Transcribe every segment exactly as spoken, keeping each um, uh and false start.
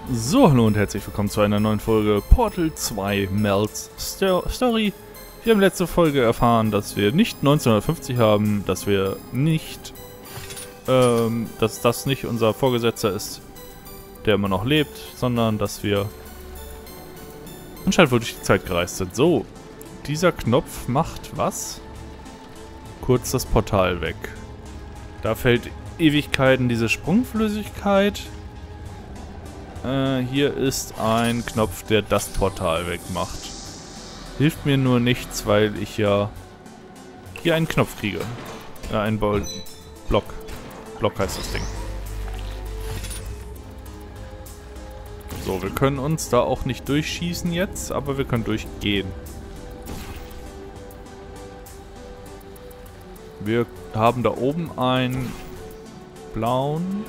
So, hallo und herzlich willkommen zu einer neuen Folge Portal zwei Mel's Sto Story. Wir haben letzte Folge erfahren, dass wir nicht neunzehnhundertfünfzig haben, dass wir nicht, ähm, dass das nicht unser Vorgesetzter ist, der immer noch lebt, sondern dass wir anscheinend wohl durch die Zeit gereist sind. So, dieser Knopf macht was? Kurz das Portal weg. Da fällt Ewigkeiten diese Sprungflüssigkeit. Äh, hier ist ein Knopf, der das Portal wegmacht. Hilft mir nur nichts, weil ich ja hier einen Knopf kriege. Ja, ein Ball Block. Block heißt das Ding. So, wir können uns da auch nicht durchschießen jetzt, aber wir können durchgehen. Wir haben da oben einen blauen...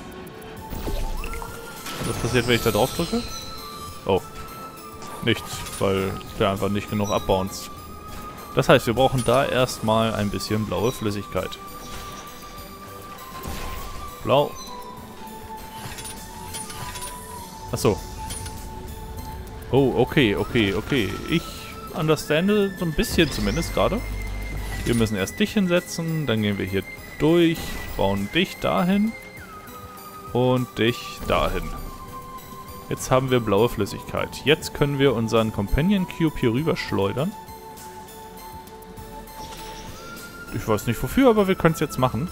Was passiert, wenn ich da drauf drücke? Oh. Nichts, weil der einfach nicht genug abbounced. Das heißt, wir brauchen da erstmal ein bisschen blaue Flüssigkeit. Blau. Achso. Oh, okay, okay, okay. Ich understande so ein bisschen zumindest gerade. Wir müssen erst dich hinsetzen, dann gehen wir hier durch, bauen dich dahin und dich dahin. Jetzt haben wir blaue Flüssigkeit. Jetzt können wir unseren Companion Cube hier rüber schleudern. Ich weiß nicht wofür, aber wir können es jetzt machen.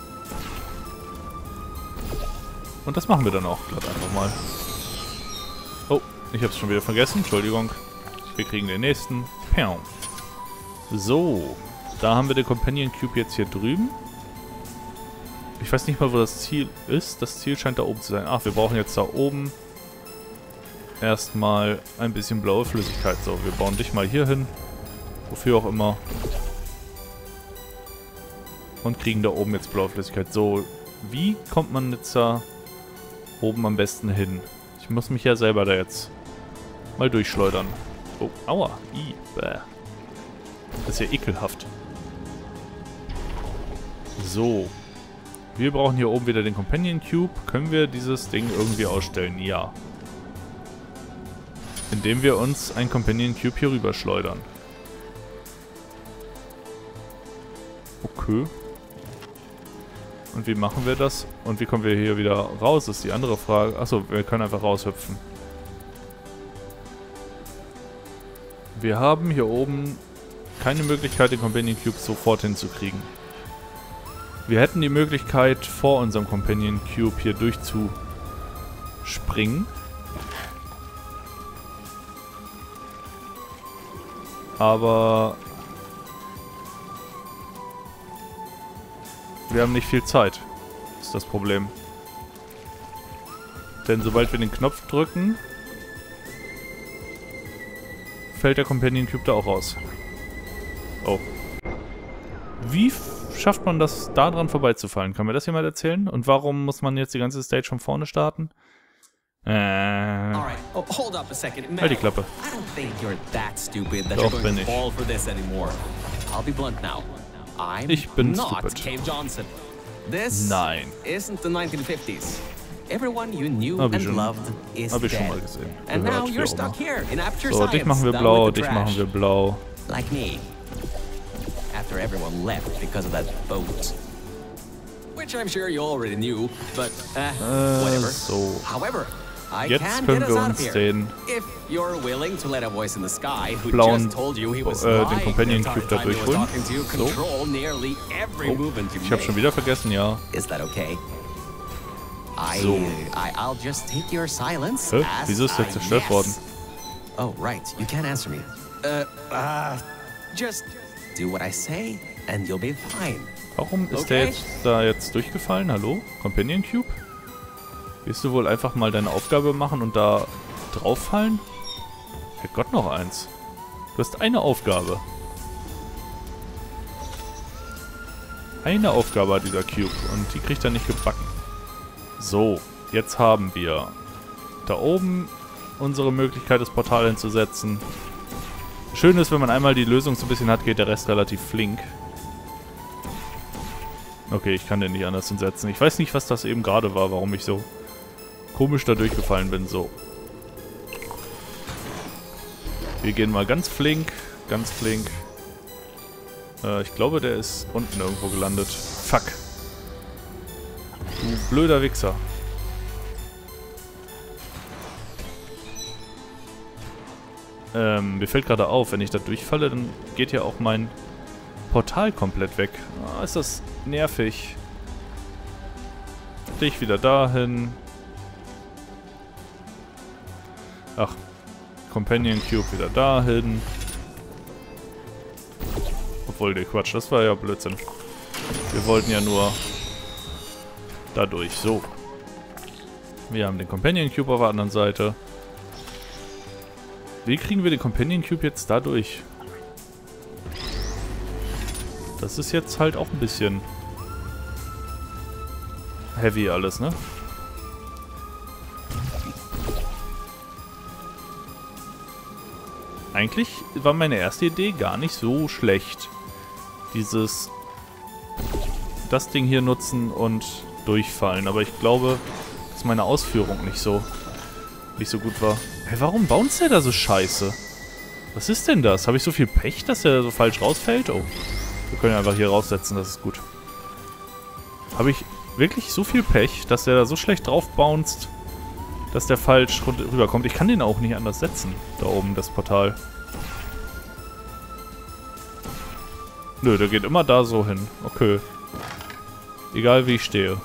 Und das machen wir dann auch glatt einfach mal. Oh, ich habe es schon wieder vergessen. Entschuldigung. Wir kriegen den nächsten. Piau. So, da haben wir den Companion Cube jetzt hier drüben. Ich weiß nicht mal, wo das Ziel ist. Das Ziel scheint da oben zu sein. Ach, wir brauchen jetzt da oben erstmal ein bisschen blaue Flüssigkeit. So, wir bauen dich mal hier hin. Wofür auch immer. Und kriegen da oben jetzt blaue Flüssigkeit. So, wie kommt man jetzt da oben am besten hin? Ich muss mich ja selber da jetzt mal durchschleudern. Oh, aua. I, bäh. Das ist ja ekelhaft. So. Wir brauchen hier oben wieder den Companion Cube. Können wir dieses Ding irgendwie ausstellen? Ja. Indem wir uns ein Companion Cube hier rüber schleudern. Okay. Und wie machen wir das? Und wie kommen wir hier wieder raus, ist die andere Frage. Achso, wir können einfach raushüpfen. Wir haben hier oben keine Möglichkeit, den Companion Cube sofort hinzukriegen. Wir hätten die Möglichkeit, vor unserem Companion Cube hier durchzuspringen. Aber wir haben nicht viel Zeit, ist das Problem. Denn sobald wir den Knopf drücken, fällt der Companion Cube da auch raus. Oh. Wie schafft man das, da dran vorbeizufallen? Kann mir das jemand erzählen? Und warum muss man jetzt die ganze Stage von vorne starten? Äh. Halt die Klappe. Doch, bin ich. Ich bin stupid. Nein. Hab ich schon, hab ich schon mal gesehen. Gehört, so, dich machen wir blau, dich machen wir blau. After everyone left because of that boat. Which I'm sure you already knew, but uh, whatever. So. However, I Jetzt can können get wir us out uns of here den if you're willing to let a voice in the sky who blauen, just told you he was äh, lying den Companion the Cube entire da time he was durchholen. talking to you, So. control nearly every Oh, movement you ich habe make. schon wieder vergessen, ja. Is that okay? I, So. I, I'll just take your silence Hä? as Wieso ist a jetzt zerstört yes. worden? Oh, right. You can't answer me. Uh, uh, just do what I say and you'll be fine. Warum ist Okay. der jetzt da jetzt durchgefallen? Hallo? Companion Cube? Willst du wohl einfach mal deine Aufgabe machen und da drauffallen? Herrgott, noch eins. Du hast eine Aufgabe. Eine Aufgabe hat dieser Cube und die kriegt er nicht gebacken. So, jetzt haben wir da oben unsere Möglichkeit, das Portal hinzusetzen. Schön ist, wenn man einmal die Lösung so ein bisschen hat, geht der Rest relativ flink. Okay, ich kann den nicht anders hinsetzen. Ich weiß nicht, was das eben gerade war, warum ich so komisch da durchgefallen bin. So. Wir gehen mal ganz flink, ganz flink. Äh, ich glaube, der ist unten irgendwo gelandet. Fuck. Du blöder Wichser. Ähm, mir fällt gerade auf, wenn ich da durchfalle, dann geht ja auch mein Portal komplett weg. Ah, ist das nervig. Dich wieder dahin. Ach, Companion Cube wieder dahin. Obwohl, der Quatsch, das war ja Blödsinn. Wir wollten ja nur dadurch. So. Wir haben den Companion Cube auf der anderen Seite. Wie kriegen wir den Companion Cube jetzt dadurch? Das ist jetzt halt auch ein bisschen heavy alles, ne? Eigentlich war meine erste Idee gar nicht so schlecht. Dieses das Ding hier nutzen und durchfallen. Aber ich glaube, dass meine Ausführung nicht so nicht so gut war. Hey, warum bounced der da so scheiße? Was ist denn das? Habe ich so viel Pech, dass der so falsch rausfällt? Oh. Wir können ihn einfach hier raussetzen, das ist gut. Habe ich wirklich so viel Pech, dass der da so schlecht drauf bounced, dass der falsch rüberkommt. Ich kann den auch nicht anders setzen, da oben, das Portal. Nö, der geht immer da so hin. Okay. Egal wie ich stehe.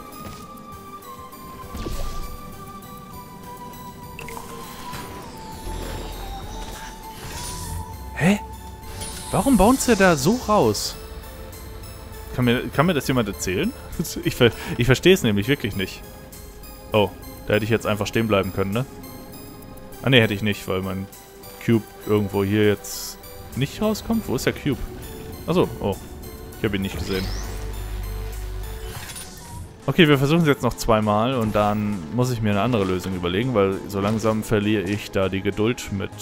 Hä? Warum bounced der da so raus? Kann mir, kann mir das jemand erzählen? Ich, ver ich verstehe es nämlich wirklich nicht. Oh, da hätte ich jetzt einfach stehen bleiben können, ne? Ah ne, hätte ich nicht, weil mein Cube irgendwo hier jetzt nicht rauskommt. Wo ist der Cube? Achso, oh. Ich habe ihn nicht gesehen. Okay, wir versuchen es jetzt noch zweimal und dann muss ich mir eine andere Lösung überlegen, weil so langsam verliere ich da die Geduld mit...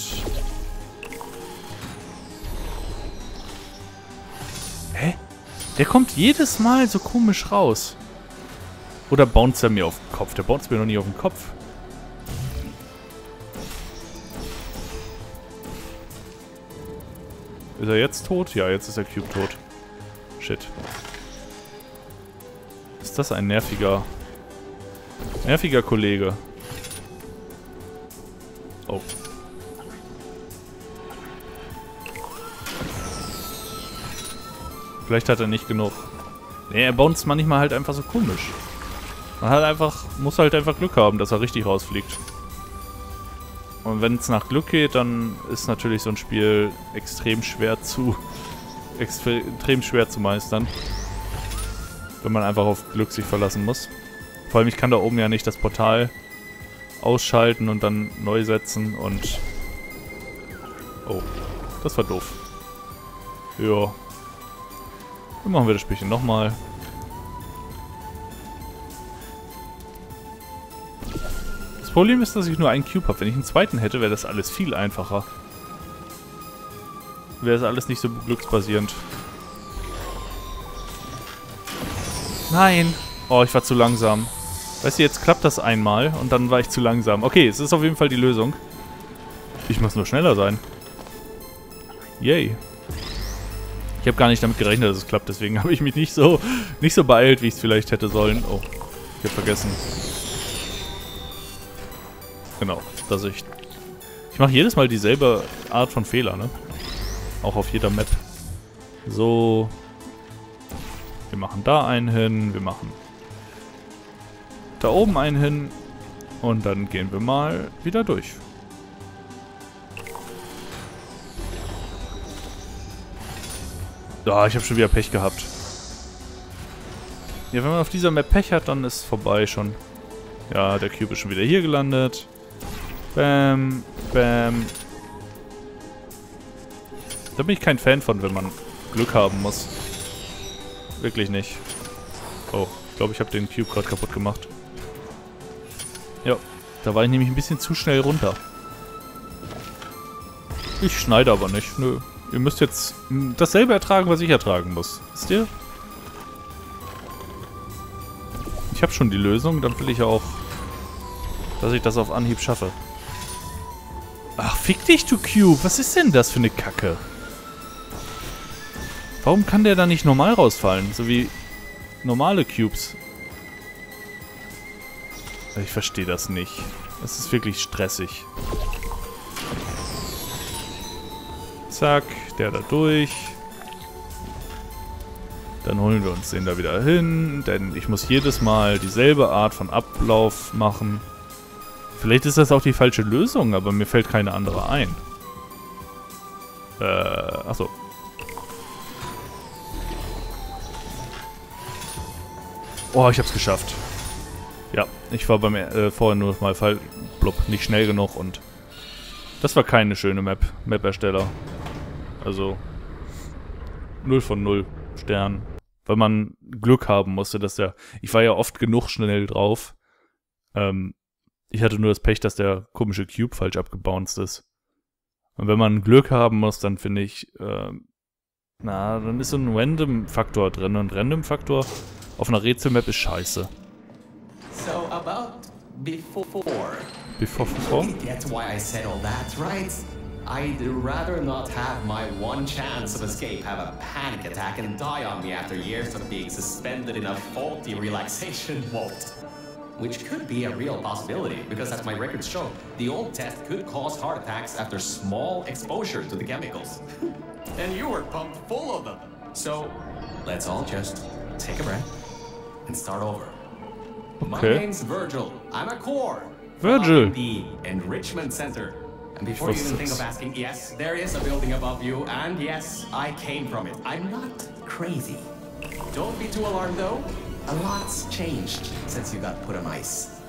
Hä? Der kommt jedes Mal so komisch raus. Oder bounced er mir auf den Kopf? Der bounced mir noch nie auf den Kopf. Ist er jetzt tot? Ja, jetzt ist der Cube tot. Shit. Ist das ein nerviger... nerviger Kollege. Oh. Vielleicht hat er nicht genug. Nee, er bounced manchmal halt einfach so komisch. Man hat einfach, muss halt einfach Glück haben, dass er richtig rausfliegt. Und wenn es nach Glück geht, dann ist natürlich so ein Spiel extrem schwer zu... extrem schwer zu meistern. Wenn man einfach auf Glück sich verlassen muss. Vor allem, ich kann da oben ja nicht das Portal ausschalten und dann neu setzen und... Oh, das war doof. Ja. Dann machen wir das Spielchen nochmal. Das Problem ist, dass ich nur einen Cube habe. Wenn ich einen zweiten hätte, wäre das alles viel einfacher. Wäre das alles nicht so glücksbasierend. Nein! Oh, ich war zu langsam. Weißt du, jetzt klappt das einmal und dann war ich zu langsam. Okay, es ist auf jeden Fall die Lösung. Ich muss nur schneller sein. Yay. Ich habe gar nicht damit gerechnet, dass es klappt, deswegen habe ich mich nicht so nicht so beeilt, wie ich es vielleicht hätte sollen. Oh, ich habe vergessen. Genau, dass ich... Ich mache jedes Mal dieselbe Art von Fehler, ne? Auch auf jeder Map. So. Wir machen da einen hin, wir machen da oben einen hin und dann gehen wir mal wieder durch. Ah, oh, ich habe schon wieder Pech gehabt. Ja, wenn man auf dieser Map Pech hat, dann ist es vorbei schon. Ja, der Cube ist schon wieder hier gelandet. Bam, bam. Da bin ich kein Fan von, wenn man Glück haben muss. Wirklich nicht. Oh, ich glaube, ich habe den Cube gerade kaputt gemacht. Ja, da war ich nämlich ein bisschen zu schnell runter. Ich schneide aber nicht, nö. Ihr müsst jetzt dasselbe ertragen, was ich ertragen muss. Wisst ihr? Ich habe schon die Lösung, dann will ich auch, dass ich das auf Anhieb schaffe. Ach, fick dich, du Cube. Was ist denn das für eine Kacke? Warum kann der da nicht normal rausfallen? So wie normale Cubes. Ich verstehe das nicht. Das ist wirklich stressig. Zack, der da durch. Dann holen wir uns den da wieder hin, denn ich muss jedes Mal dieselbe Art von Ablauf machen. Vielleicht ist das auch die falsche Lösung, aber mir fällt keine andere ein. Äh, achso. Oh, ich hab's geschafft. Ja, ich war beim äh, vorher nur mal fall, blub, nicht schnell genug und das war keine schöne Map, Map-Ersteller. Also null von null Sternen. Weil man Glück haben musste, dass der... Ich war ja oft genug schnell drauf. Ähm, ich hatte nur das Pech, dass der komische Cube falsch abgebounced ist. Und wenn man Glück haben muss, dann finde ich... Äh, na, dann ist so ein Random-Faktor drin. Und Random-Faktor auf einer Rätsel-Map ist scheiße. So about before. Before, before? You get why I said all that, right? I'd rather not have my one chance of escape have a panic attack and die on me after years of being suspended in a faulty relaxation vault. Which could be a real possibility, because as my records show, the old test could cause heart attacks after small exposure to the chemicals. And you were pumped full of them. So, let's all just take a breath and start over. Okay. My name's Virgil. I'm a core. Virgil. The Enrichment Center. And before you even think of asking, yes, there is a building above you, and yes, I came from it. I'm not crazy. Don't be too alarmed though. A lot's changed since you got put on ice.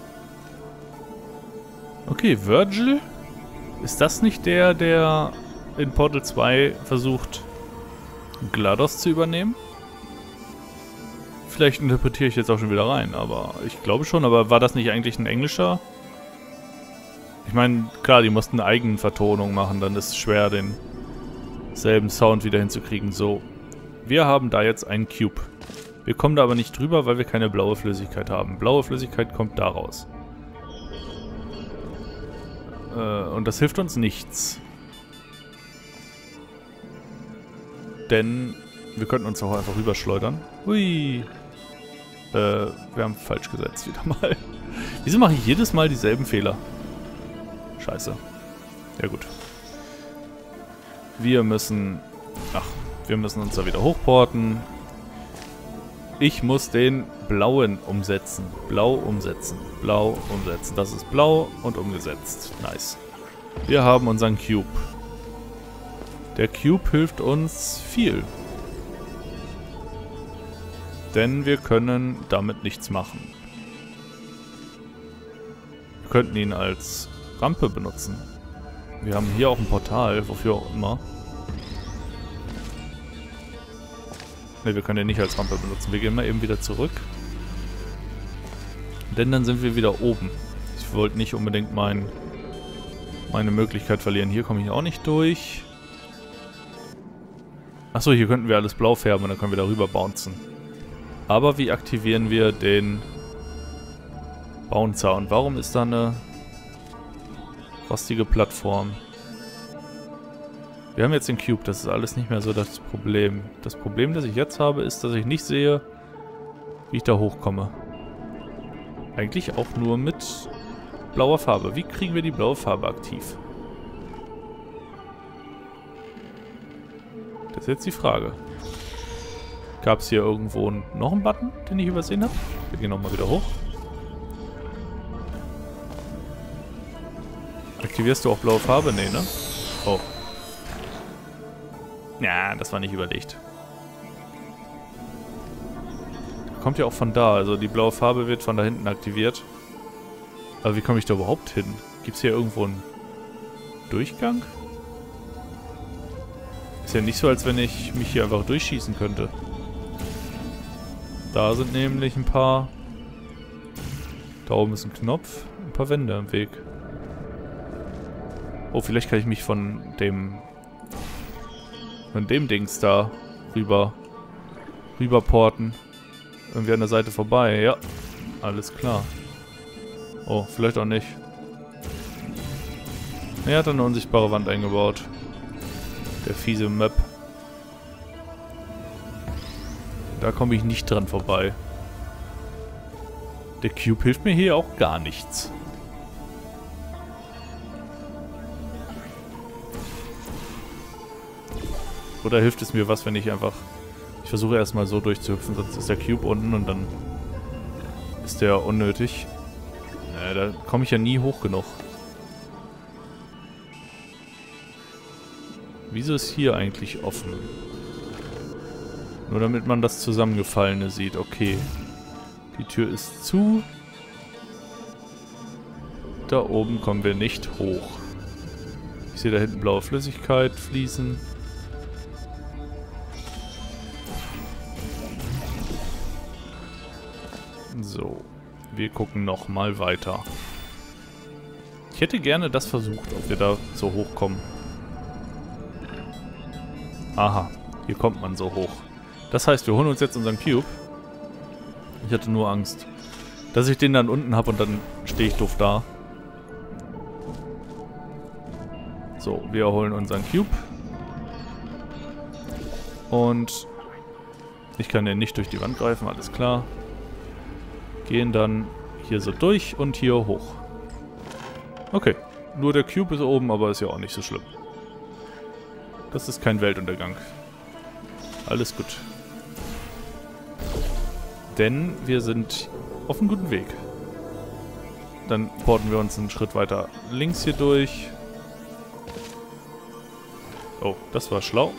Okay, Virgil? Ist das nicht der, der in Portal zwei versucht, GLaDOS zu übernehmen? Vielleicht interpretiere ich jetzt auch schon wieder rein, aber ich glaube schon. Aber war das nicht eigentlich ein englischer? Ich meine, klar, die mussten eine eigene Vertonung machen, dann ist es schwer, den selben Sound wieder hinzukriegen. So, wir haben da jetzt einen Cube. Wir kommen da aber nicht drüber, weil wir keine blaue Flüssigkeit haben. Blaue Flüssigkeit kommt da raus. Äh, und das hilft uns nichts. Denn wir könnten uns auch einfach rüberschleudern. Hui. Äh, wir haben falsch gesetzt wieder mal. Wieso mache ich jedes Mal dieselben Fehler? Scheiße. Ja gut. Wir müssen... Ach, wir müssen uns da wieder hochporten. Ich muss den blauen umsetzen. Blau umsetzen. Blau umsetzen. Das ist blau und umgesetzt. Nice. Wir haben unseren Cube. Der Cube hilft uns viel. Denn wir können damit nichts machen. Wir könnten ihn als Rampe benutzen. Wir haben hier auch ein Portal, wofür auch immer. Ne, wir können den nicht als Rampe benutzen. Wir gehen mal eben wieder zurück. Denn dann sind wir wieder oben. Ich wollte nicht unbedingt mein, meine Möglichkeit verlieren. Hier komme ich auch nicht durch. Achso, hier könnten wir alles blau färben und dann können wir darüber bouncen. Aber wie aktivieren wir den Bouncer? Und warum ist da eine rostige Plattform? Wir haben jetzt den Cube, das ist alles nicht mehr so das Problem. Das Problem, das ich jetzt habe, ist, dass ich nicht sehe, wie ich da hochkomme. Eigentlich auch nur mit blauer Farbe. Wie kriegen wir die blaue Farbe aktiv? Das ist jetzt die Frage. Gab es hier irgendwo noch einen Button, den ich übersehen habe? Wir gehen nochmal wieder hoch. Aktivierst du auch blaue Farbe? Nee, ne? Oh. Ja, das war nicht überlegt. Kommt ja auch von da, also die blaue Farbe wird von da hinten aktiviert. Aber wie komme ich da überhaupt hin? Gibt es hier irgendwo einen Durchgang? Ist ja nicht so, als wenn ich mich hier einfach durchschießen könnte. Da sind nämlich ein paar... Da oben ist ein Knopf, ein paar Wände im Weg. Oh, vielleicht kann ich mich von dem... Von dem Dings da rüber... rüberporten. Irgendwie an der Seite vorbei, ja. Alles klar. Oh, vielleicht auch nicht. Er hat eine unsichtbare Wand eingebaut. Der fiese Map. Da komme ich nicht dran vorbei. Der Cube hilft mir hier auch gar nichts. Oder hilft es mir was, wenn ich einfach... Ich versuche erstmal so durchzuhüpfen, sonst ist der Cube unten und dann ist der unnötig. Äh, da komme ich ja nie hoch genug. Wieso ist hier eigentlich offen? Nur damit man das Zusammengefallene sieht. Okay. Die Tür ist zu. Da oben kommen wir nicht hoch. Ich sehe da hinten blaue Flüssigkeit fließen. So. Wir gucken nochmal weiter. Ich hätte gerne das versucht, ob wir da so hochkommen. Aha. Hier kommt man so hoch. Das heißt, wir holen uns jetzt unseren Cube. Ich hatte nur Angst, dass ich den dann unten habe und dann stehe ich doof da. So, wir holen unseren Cube. Und ich kann den nicht durch die Wand greifen, alles klar. Gehen dann hier so durch und hier hoch. Okay, nur der Cube ist oben, aber ist ja auch nicht so schlimm. Das ist kein Weltuntergang. Alles gut. Denn wir sind auf einem guten Weg. Dann porten wir uns einen Schritt weiter links hier durch. Oh, das war schlau.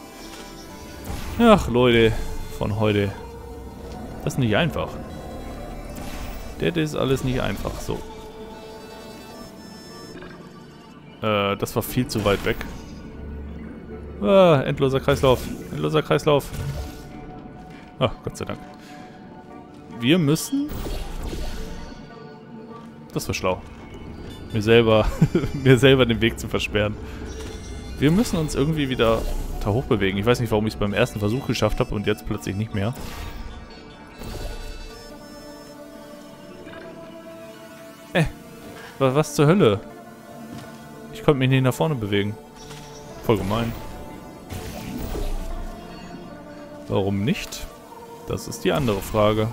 Ach, Leute, von heute. Das ist nicht einfach. Das ist alles nicht einfach. So. Äh, das war viel zu weit weg. Ah, endloser Kreislauf. Endloser Kreislauf. Ach, Gott sei Dank. Wir müssen... Das war schlau. Mir selber, mir selber den Weg zu versperren. Wir müssen uns irgendwie wieder da hoch bewegen. Ich weiß nicht, warum ich es beim ersten Versuch geschafft habe und jetzt plötzlich nicht mehr. Äh, was zur Hölle? Ich konnte mich nicht nach vorne bewegen. Voll gemein. Warum nicht? Das ist die andere Frage.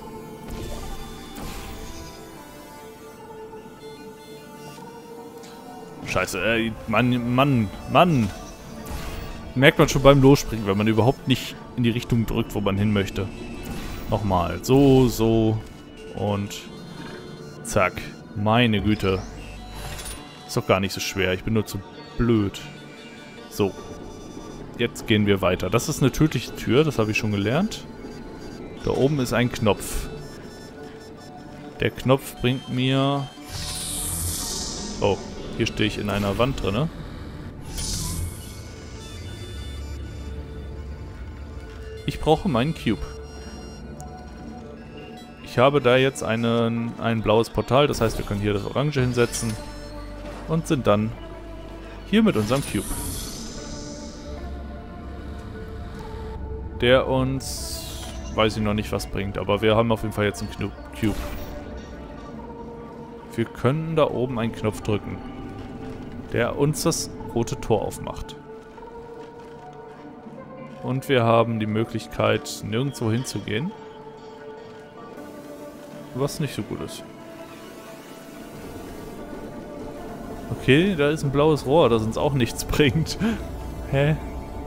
Scheiße, äh, Mann, Mann, Mann. Merkt man schon beim Losspringen, wenn man überhaupt nicht in die Richtung drückt, wo man hin möchte. Nochmal. So, so. Und zack. Meine Güte. Ist doch gar nicht so schwer. Ich bin nur zu blöd. So. Jetzt gehen wir weiter. Das ist eine tödliche Tür, das habe ich schon gelernt. Da oben ist ein Knopf. Der Knopf bringt mir... Oh, hier stehe ich in einer Wand drin. Ich brauche meinen Cube. Ich habe da jetzt einen, ein blaues Portal, das heißt, wir können hier das Orange hinsetzen. Und sind dann hier mit unserem Cube. Der uns, weiß ich noch nicht, was bringt, aber wir haben auf jeden Fall jetzt einen Cube. Wir können da oben einen Knopf drücken, der uns das rote Tor aufmacht. Und wir haben die Möglichkeit, nirgendwo hinzugehen, was nicht so gut ist. Okay, da ist ein blaues Rohr, das uns auch nichts bringt. Hä?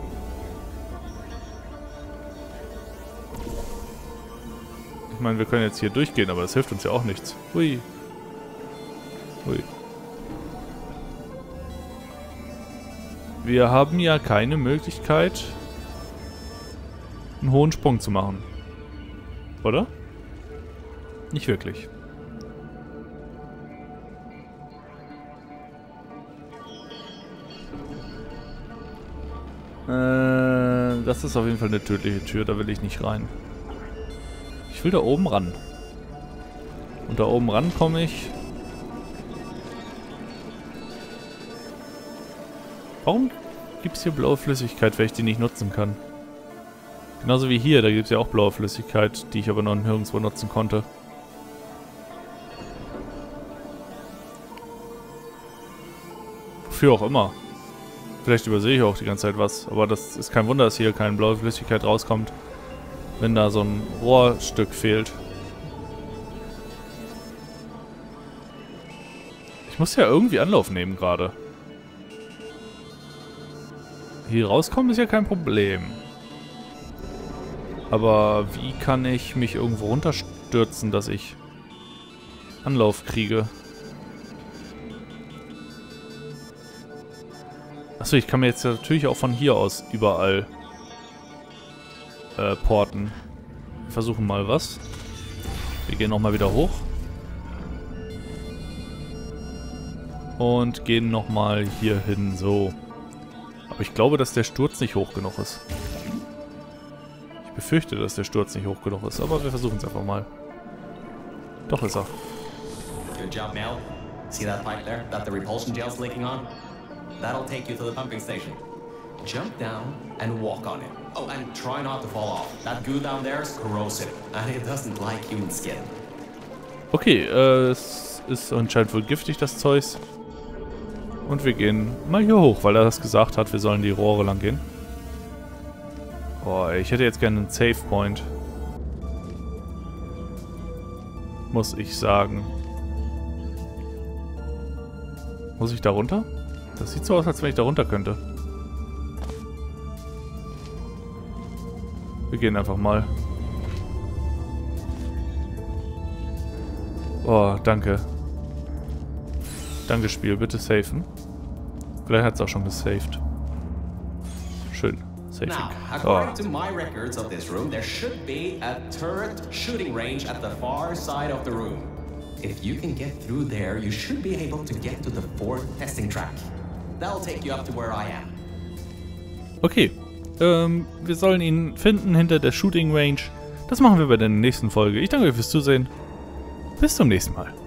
Ich meine, wir können jetzt hier durchgehen, aber das hilft uns ja auch nichts. Hui. Hui. Wir haben ja keine Möglichkeit, einen hohen Sprung zu machen. Oder? Nicht wirklich. Äh, das ist auf jeden Fall eine tödliche Tür, da will ich nicht rein. Ich will da oben ran. Und da oben ran komme ich... Warum gibt es hier blaue Flüssigkeit, wenn ich die nicht nutzen kann? Genauso wie hier, da gibt es ja auch blaue Flüssigkeit, die ich aber noch nirgendwo nutzen konnte. Wofür auch immer. Vielleicht übersehe ich auch die ganze Zeit was, aber das ist kein Wunder, dass hier keine blaue Flüssigkeit rauskommt, wenn da so ein Rohrstück fehlt. Ich muss ja irgendwie Anlauf nehmen gerade. Hier rauskommen ist ja kein Problem. Aber wie kann ich mich irgendwo runterstürzen, dass ich Anlauf kriege? Achso, ich kann mir jetzt natürlich auch von hier aus überall äh, porten. Wir versuchen mal was. Wir gehen nochmal wieder hoch. Und gehen nochmal hier hin, so. Aber ich glaube, dass der Sturz nicht hoch genug ist. Ich befürchte, dass der Sturz nicht hoch genug ist, aber wir versuchen es einfach mal. Doch ist er. Good job, Mel. See that pipe there that the repulsion gel's leaking on? That'll take you to the pumping station. Jump down and walk on it. Oh, and try not to fall off. That goo down there is corrosive, and it doesn't like human skin. Okay, äh, es ist anscheinend wohl giftig, das Zeug. Und wir gehen mal hier hoch, weil er das gesagt hat, wir sollen die Rohre lang gehen. Boah, ich hätte jetzt gerne einen Save Point. Muss ich sagen. Muss ich da runter? Das sieht so aus, als wenn ich da runter könnte. Wir gehen einfach mal. Oh, danke. Danke, Spiel. Bitte safen. Vielleicht hat es auch schon gesaved. Schön. Safing. Now, according to my records of this room, there should be a turret shooting range at the far side of the room. If you can get through there, you should be able to get to the fourth testing track. That'll take you up to where I am. Okay. Ähm, wir sollen ihn finden hinter der Shooting Range. Das machen wir bei der nächsten Folge. Ich danke euch fürs Zusehen. Bis zum nächsten Mal.